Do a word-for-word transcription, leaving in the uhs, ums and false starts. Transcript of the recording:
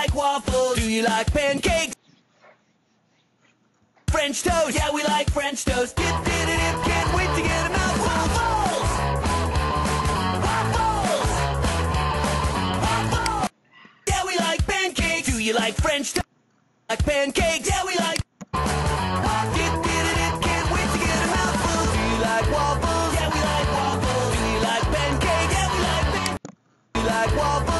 like waffles. Do you like pancakes? French toast. Yeah, we like French toast. Dip, dip, dip, dip. Can't wait to get 'em out. Waffles! Waffles! Waffles! Yeah, we like pancakes. Do you like French toast? Like pancakes? Yeah, we like. Dip, dip, dip, dip. Can't wait to get 'em out. Do you like waffles? Yeah, we like waffles. Do you like pancakes? Yeah, we like pancakes. Do you like waffles?